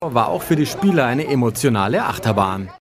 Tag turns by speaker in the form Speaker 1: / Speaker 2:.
Speaker 1: War auch für die Spieler eine emotionale Achterbahn.